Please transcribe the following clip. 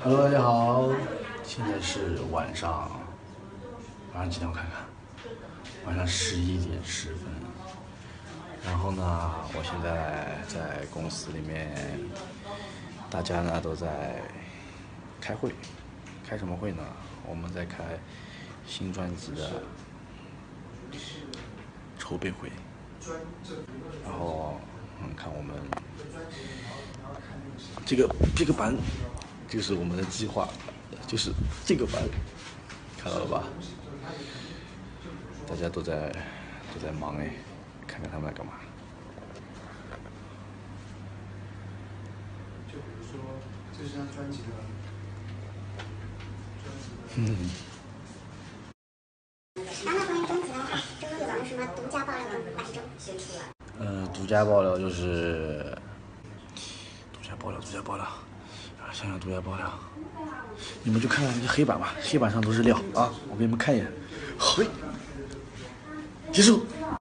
Hello，大家好，现在是晚上几点？我看看，晚上11点10分。然后呢，我现在在公司里面，大家呢都在开会，开什么会呢？我们在开新专辑的筹备会。然后，看我们这个班，就是我们的计划，就是这个班，看到了吧？大家都在忙哎，看看他们在干嘛。 就比如说这是张专辑的， 然后关于专辑的话，周周有没有什么独家爆料吗？本周先出来。 独家爆料就是独家爆料，想想独家爆料，你们就看看这黑板吧，黑板上都是料啊，我给你们看一眼，嘿，结束。